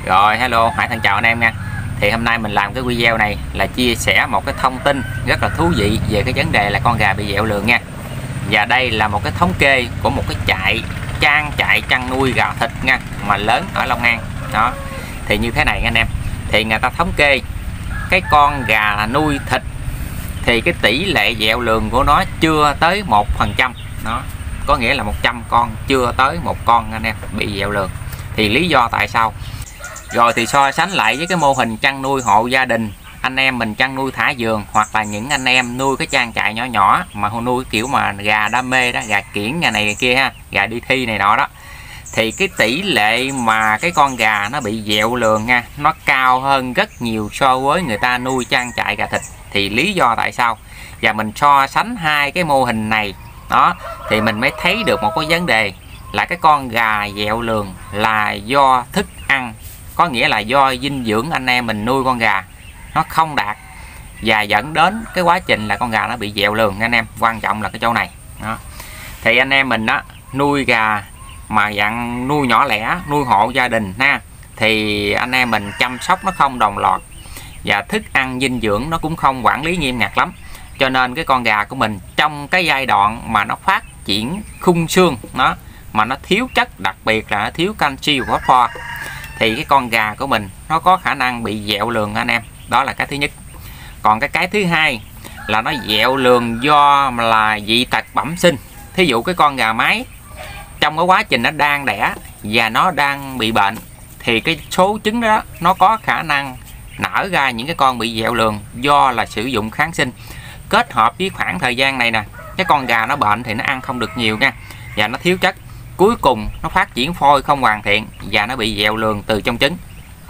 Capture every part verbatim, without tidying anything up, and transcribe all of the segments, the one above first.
Rồi hello, Hải thân chào anh em nha. Thì hôm nay mình làm cái video này là chia sẻ một cái thông tin rất là thú vị về cái vấn đề là con gà bị dẹo lường nha. Và đây là một cái thống kê của một cái trại trang trại chăn nuôi gà thịt nha, mà lớn ở Long An. Đó. Thì như thế này anh em. Thì người ta thống kê cái con gà nuôi thịt thì cái tỷ lệ dẹo lường của nó chưa tới một phần trăm. Nó có nghĩa là một trăm con chưa tới một con anh em bị dẹo lường. Thì lý do tại sao? Rồi thì so sánh lại với cái mô hình chăn nuôi hộ gia đình, anh em mình chăn nuôi thả vườn, hoặc là những anh em nuôi cái trang trại nhỏ nhỏ mà nuôi kiểu mà gà đam mê đó, gà kiển nhà này ngày kia ha, gà đi thi này nọ đó, thì cái tỷ lệ mà cái con gà nó bị dẹo lường nha, nó cao hơn rất nhiều so với người ta nuôi trang trại gà thịt. Thì lý do tại sao? Và mình so sánh hai cái mô hình này đó thì mình mới thấy được một cái vấn đề là cái con gà dẹo lường là do thức ăn, có nghĩa là do dinh dưỡng anh em mình nuôi con gà nó không đạt, và dẫn đến cái quá trình là con gà nó bị dẹo lường anh em. Quan trọng là cái chỗ này đó. Thì anh em mình đó nuôi gà mà dạng nuôi nhỏ lẻ, nuôi hộ gia đình ha, thì anh em mình chăm sóc nó không đồng loạt, và thức ăn dinh dưỡng nó cũng không quản lý nghiêm ngặt lắm, cho nên cái con gà của mình trong cái giai đoạn mà nó phát triển khung xương nó mà nó thiếu chất, đặc biệt là nó thiếu canxi và phosphor, thì cái con gà của mình nó có khả năng bị dẹo lường anh em. Đó là cái thứ nhất. Còn cái cái thứ hai là nó dẹo lường do là dị tật bẩm sinh. Thí dụ cái con gà mái trong cái quá trình nó đang đẻ và nó đang bị bệnh, thì cái số trứng đó nó có khả năng nở ra những cái con bị dẹo lường do là sử dụng kháng sinh. Kết hợp với khoảng thời gian này nè, cái con gà nó bệnh thì nó ăn không được nhiều nha, và nó thiếu chất, cuối cùng nó phát triển phôi không hoàn thiện và nó bị dẹo lường từ trong trứng.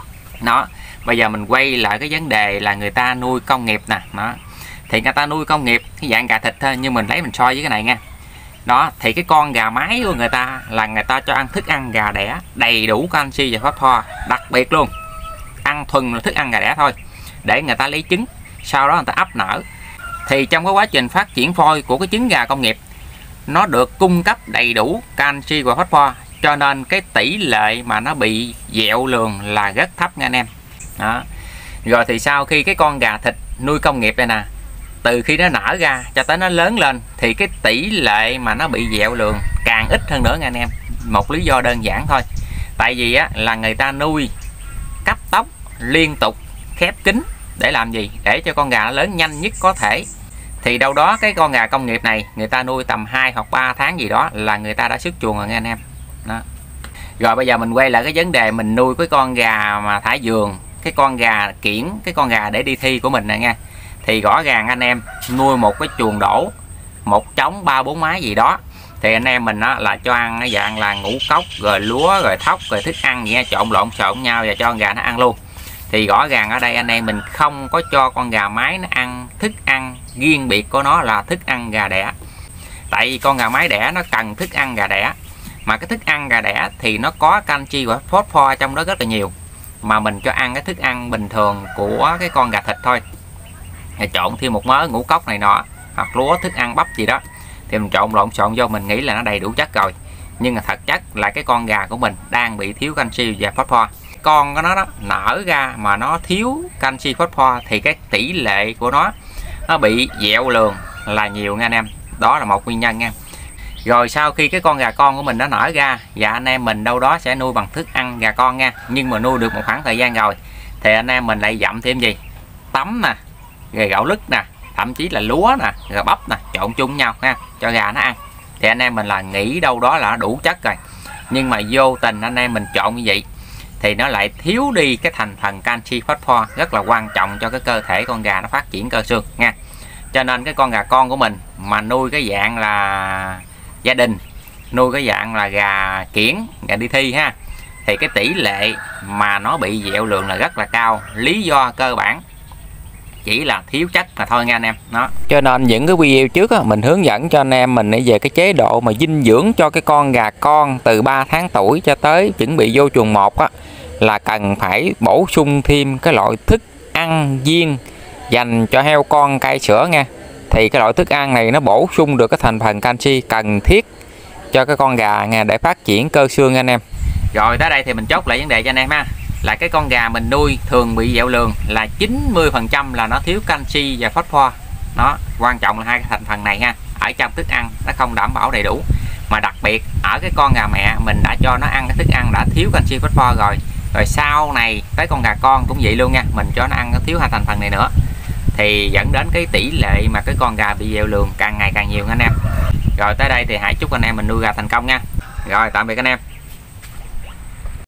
Nó bây giờ mình quay lại cái vấn đề là người ta nuôi công nghiệp nè. Đó thì người ta nuôi công nghiệp cái dạng gà thịt thôi, nhưng mình lấy mình so với cái này nha. Đó thì cái con gà mái của người ta là người ta cho ăn thức ăn gà đẻ đầy đủ canxi và phosphor, đặc biệt luôn ăn thuần là thức ăn gà đẻ thôi để người ta lấy trứng, sau đó người ta ấp nở. Thì trong cái quá trình phát triển phôi của cái trứng gà công nghiệp, nó được cung cấp đầy đủ canxi và phosphor, cho nên cái tỷ lệ mà nó bị dẹo lường là rất thấp nha anh em. Đó. Rồi thì sau khi cái con gà thịt nuôi công nghiệp đây nè, từ khi nó nở ra cho tới nó lớn lên, thì cái tỷ lệ mà nó bị dẹo lường càng ít hơn nữa nha anh em. Một lý do đơn giản thôi, tại vì á là người ta nuôi cấp tốc liên tục khép kín để làm gì? Để cho con gà nó lớn nhanh nhất có thể. Thì đâu đó cái con gà công nghiệp này người ta nuôi tầm hai hoặc ba tháng gì đó là người ta đã xuất chuồng rồi nha anh em. Đó. Rồi bây giờ mình quay lại cái vấn đề mình nuôi cái con gà mà thả vườn, cái con gà kiển, cái con gà để đi thi của mình nè nha. Thì rõ ràng anh em nuôi một cái chuồng đổ, một trống ba bốn mái gì đó, thì anh em mình á là cho ăn cái dạng là ngũ cốc rồi lúa rồi thóc rồi thức ăn gì trộn lộn xộn nhau và cho con gà nó ăn luôn. Thì rõ ràng ở đây anh em mình không có cho con gà mái nó ăn thức ăn riêng biệt của nó là thức ăn gà đẻ. Tại vì con gà mái đẻ nó cần thức ăn gà đẻ, mà cái thức ăn gà đẻ thì nó có canxi và phosphor trong đó rất là nhiều, mà mình cho ăn cái thức ăn bình thường của cái con gà thịt thôi, trộn thêm một mớ ngũ cốc này nọ hoặc lúa thức ăn bắp gì đó, thì mình trộn lộn xộn vô mình nghĩ là nó đầy đủ chất rồi, nhưng mà thật chất là cái con gà của mình đang bị thiếu canxi và phosphor. Con của nó đó nở ra mà nó thiếu canxi phosphor thì cái tỷ lệ của nó nó bị dẹo lường là nhiều nha anh em. Đó là một nguyên nhân nha. Rồi sau khi cái con gà con của mình nó nở ra, và anh em mình đâu đó sẽ nuôi bằng thức ăn gà con nha, nhưng mà nuôi được một khoảng thời gian rồi thì anh em mình lại dặm thêm gì? Tấm nè, rồi gạo lứt nè, thậm chí là lúa nè, rồi bắp nè, trộn chung nhau ha, cho gà nó ăn. Thì anh em mình là nghĩ đâu đó là nó đủ chất rồi, nhưng mà vô tình anh em mình trộn như vậy thì nó lại thiếu đi cái thành phần canxi phosphor rất là quan trọng cho cái cơ thể con gà nó phát triển cơ xương nha. Cho nên cái con gà con của mình mà nuôi cái dạng là gia đình, nuôi cái dạng là gà kiển, gà đi thi ha, thì cái tỷ lệ mà nó bị dẹo lường là rất là cao. Lý do cơ bản chỉ là thiếu chất mà thôi nha anh em. Đó. Cho nên những cái video trước á, mình hướng dẫn cho anh em mình về cái chế độ mà dinh dưỡng cho cái con gà con từ ba tháng tuổi cho tới chuẩn bị vô chuồng một á, là cần phải bổ sung thêm cái loại thức ăn viên dành cho heo con cai sữa nha. Thì cái loại thức ăn này nó bổ sung được cái thành phần canxi cần thiết cho cái con gà nha, để phát triển cơ xương anh em. Rồi tới đây thì mình chốt lại vấn đề cho anh em ha. là cái con gà mình nuôi thường bị dẹo lường là chín mươi phần trăm là nó thiếu canxi và phosphor. Nó quan trọng là hai cái thành phần này ha, ở trong thức ăn nó không đảm bảo đầy đủ, mà đặc biệt ở cái con gà mẹ mình đã cho nó ăn cái thức ăn đã thiếu canxi phosphor rồi, rồi sau này tới con gà con cũng vậy luôn nha, mình cho nó ăn nó thiếu hai thành phần này nữa, thì dẫn đến cái tỷ lệ mà cái con gà bị dẹo lường càng ngày càng nhiều nha anh em. Rồi tới đây thì hãy chúc anh em mình nuôi gà thành công nha. Rồi tạm biệt anh em.